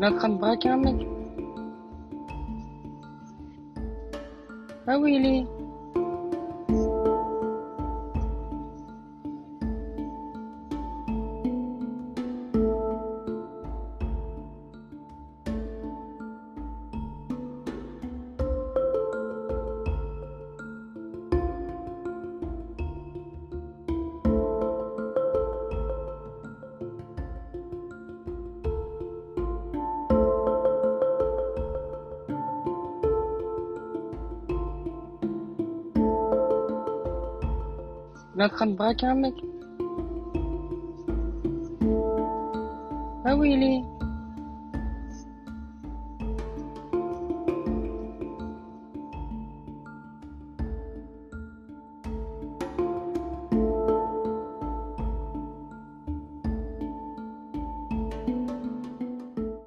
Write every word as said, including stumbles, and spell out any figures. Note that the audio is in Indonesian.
On est en train de braquer un mec. Ah oui, il est. On est en train de braquer un mec. Ah oui, il est.